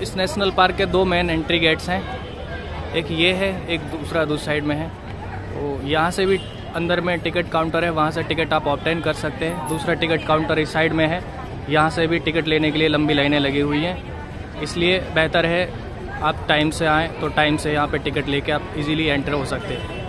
इस national park के दो मेन एंट्री गेट्स हैं, एक ये है, एक दूसरी साइड में है। तो यहाँ से भी अंदर में टिकट काउंटर है, वहाँ से टिकट आप ऑब्टेन कर सकते हैं। दूसरा टिकट काउंटर इस साइड में है, यहाँ से भी टिकट लेने के लिए लंबी लाइनें लगी हुई हैं। इसलिए बेहतर है आप टाइम से आएँ, तो टाइम से यहाँ पे टिकट लेके आप इजीली एंटर हो सकते हैं।